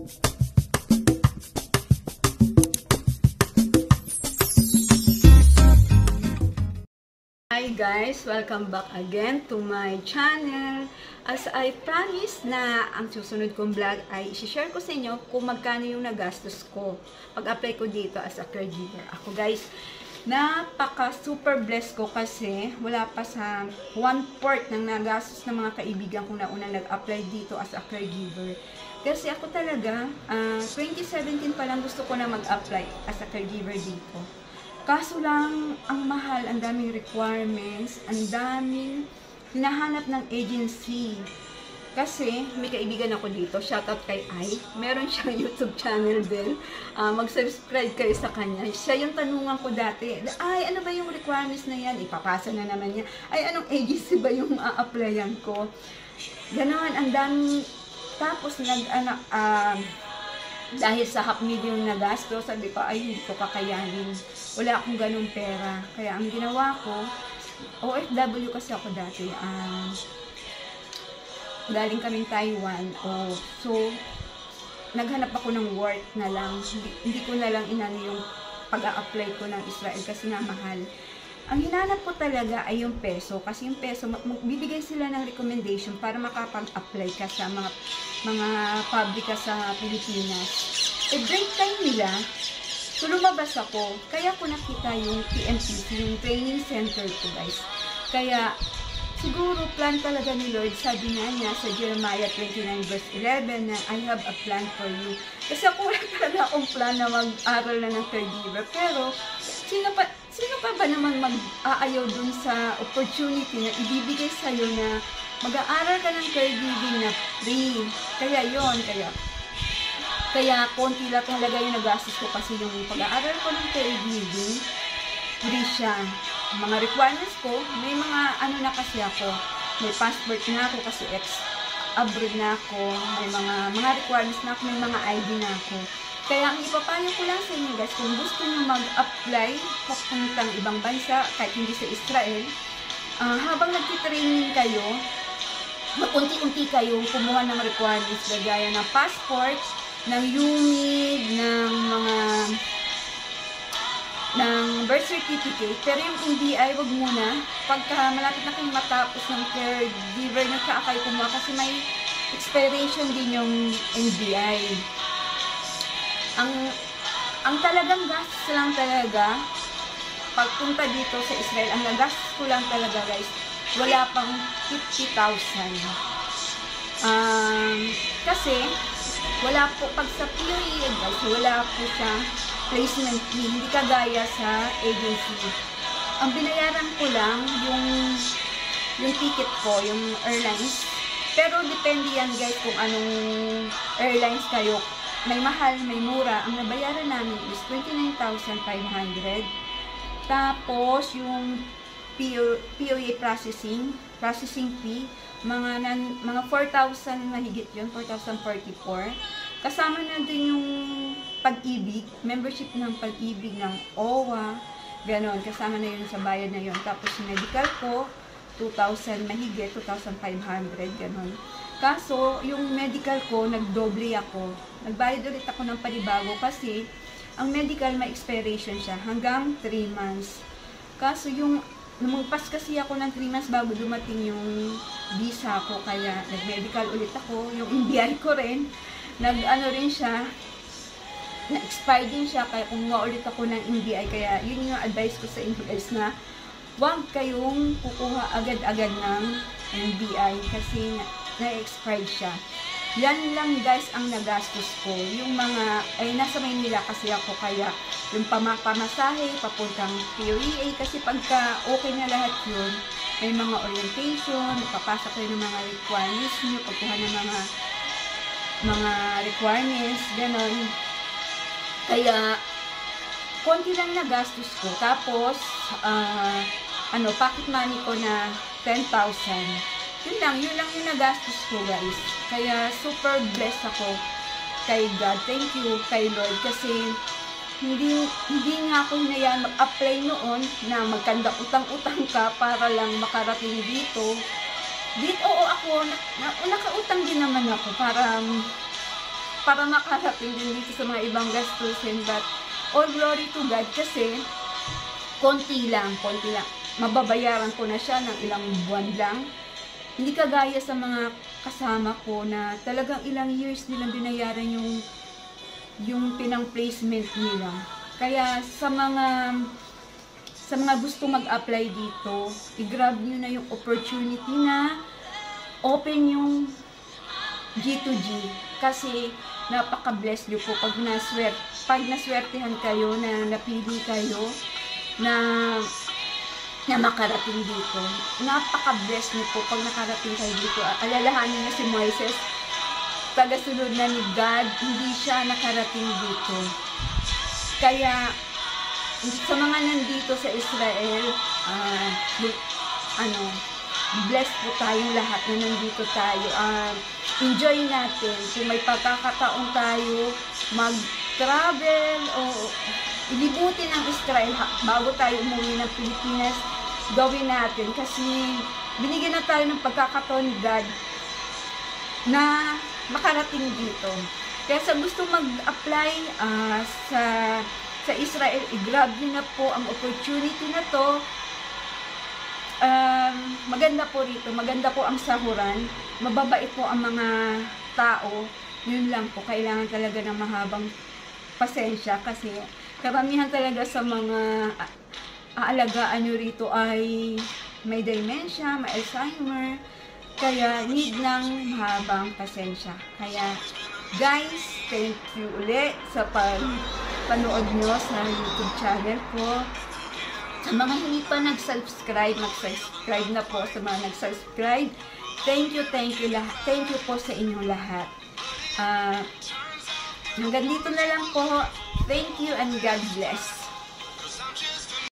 Hi guys! Welcome back again to my channel. As I promised na ang susunod kong vlog ay i-share ko sa inyo kung magkano yung nagastos ko pag-apply ko dito as a caregiver. Ako guys, napaka-super blessed ko kasi wala pa sa 1/4 ng nagastos ng mga kaibigan ko na unang nag-apply dito as a caregiver. Kasi ako talaga, 2017 pa lang gusto ko na mag-apply as a caregiver dito. Kaso lang, ang mahal, ang daming requirements, ang daming hinahanap ng agency. Kasi, may kaibigan ako dito, shoutout kay Ai. Meron siyang YouTube channel din. Mag-subscribe kayo sa kanya. Siya yung tanungan ko dati, ay, ano ba yung requirements na yan? Ipapasa na naman niya. Ay, anong agency ba yung a-applyan ko? Ganon, ang daming, tapos dahil sa $500,000 na gasto, sabi ko, ay, hindi ko kakayanin. Wala akong ganung pera. Kaya ang ginawa ko, OFW kasi ako dati. Galing kaming Taiwan. So, naghanap ako ng work na lang. Hindi ko na lang inano yung pag-a-apply ko ng Israel kasi nga mahal. Ang hinanap ko talaga ay yung peso. Kasi yung peso, bibigay sila ng recommendation para makapag-apply ka sa mga pabrika sa Pilipinas. Break time nila. So, lumabas ako. Kaya ko nakita yung PMCC, yung training center ko, guys. Kaya, siguro, plan talaga ni Lord. Sabi nga niya sa Jeremiah 29 verse 11 na, I have a plan for you. Kasi ako wala talaga akong plan na mag-aral na ng caregiver. Pero, sino pa ba naman mag-aayaw dun sa opportunity na ibibigay sa'yo na mag-aaral ka ng caregiving na free. Kaya konti lang itong lagay yung nagastos ko kasi yung pag-aaral ko ng caregiving, free siya. Mga requirements ko, may mga ano na kasi ako, may passport na ako kasi ex-abroad na ako, may mga requirements na ako, may mga ID na ako. Kaya ang ipapayo ko lang sa inyo guys, kung gusto nyo mag-apply papuntang ibang bansa, kahit hindi sa Israel, habang nagtitraining kayo, magunti-unti kayong kumuha ng requirements, gaya ng passport, ng UNID, ng birth certificate. Pero yung NBI, wag muna. Pagka malapit na kayong matapos ng caregiver, nagka kayo kumuha kasi may expiration din yung NBI. Ang talagang gastos lang talaga, pagpunta dito sa Israel, ang nagastos ko lang talaga guys, wala pang 50,000. Kasi, wala po, pag sa POA guys, wala po siya placement fee, hindi kagaya sa agency. Ang binayaran ko lang, yung ticket ko, yung airlines. Pero depende yan guys kung anong airlines kayo. May mahal, may mura. Ang nabayaran namin is 29,500. Tapos, yung POA processing fee, mga 4,000 mahigit yun, 4,044. Kasama na din yung pag-ibig, membership ng pag-ibig ng OWA, ganon. Kasama na yun sa bayad na yun. Tapos, medical ko, 2,000 mahigit, 2,500, ganon. Kaso, yung medical ko, nagdoble ako. Nagbayad ulit ako ng panibago kasi ang medical may expiration siya hanggang 3 months. Kaso, lumagpas kasi ako ng 3 months bago dumating yung visa ko. Kaya, nag-medical ulit ako. Yung NBI ko rin, nag-ano rin siya, na-expire din siya. Kaya kumuha ulit ako ng NBI. Kaya, yun yung advice ko sa inyo guys na huwag kayong kukuha agad-agad ng NBI kasi na-expired siya. Yan lang guys ang nagastos ko. Yung mga, nasa Maynila kasi ako kaya yung pamasahe, papuntang POEA kasi pagka okay na lahat yun, may mga orientation, papasok kayo ng mga requirements nyo, pagkuha ng mga requirements, gano'n. Kaya, konti lang nagastos ko. Tapos, pocket money ko na 10,000. Yun lang yung nagastos ko guys. Kaya super blessed ako kay God. Thank you kay Lord kasi hindi nga ako hinayaan mag-apply noon na magkanda utang-utang ka para lang makarating dito. Oo ako, nakautang din naman ako para para makarating din dito sa mga ibang gastusin. But all glory to God kasi konti lang. Mababayaran ko na siya ng ilang buwan lang. Hindi kagaya sa mga kasama ko na talagang ilang years nilang binayaran yung pinang placement nila. Kaya sa mga gusto mag-apply dito, i-grab nyo na yung opportunity na open yung G2G. Kasi napaka-bless nyo po pag naswertehan kayo, na napili kayo na makarating dito. Napaka-bless nyo po pag nakarating kayo dito. Alalahanin na si Moises, tagasunod na ni God, hindi siya nakarating dito. Kaya sa mga nandito sa Israel, blessed po tayong lahat na nandito tayo. Enjoy natin. Kung may pagkakataon tayo, mag-travel o ilibutin ang Israel bago tayo umuwi ng Pilipinas, gawin natin. Kasi binigyan na tayo ng pagkakataon ni God na makarating dito. Kaya sa gusto mag-apply sa Israel, i-grab nyo na po ang opportunity na to. Maganda po rito, maganda po ang sahuran, mababait po ang mga tao. Yun lang po, kailangan talaga ng mahabang pasensya kasi karamihan talaga sa mga aalagaan nyo rito ay may dementia, may Alzheimer, kaya need ng mahabang pasensya. Kaya guys, thank you ulit sa panood nyo sa YouTube channel ko. Sa mga hindi pa nag-subscribe, mag-subscribe na po. Sa mga nag-subscribe, thank you lahat. Thank you po sa inyong lahat. Hanggang dito na lang po. Thank you and God bless.